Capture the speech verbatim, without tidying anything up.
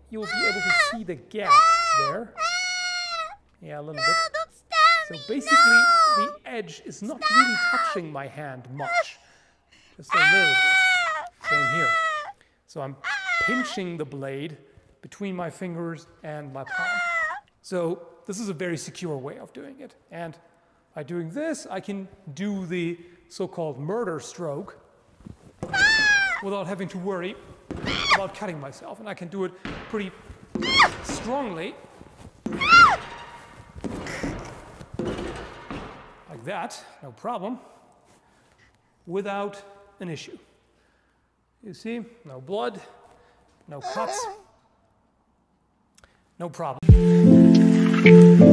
you'll be able to see the gap there. Yeah, a little bit. So basically, the edge is not really touching my hand much. Just a little bit. Same here. So I'm pinching the blade between my fingers and my palm. So this is a very secure way of doing it. And by doing this, I can do the so-called murder stroke without having to worry about cutting myself. And I can do it pretty strongly. Like that, no problem, without an issue. You see, no blood, no cuts, no problem.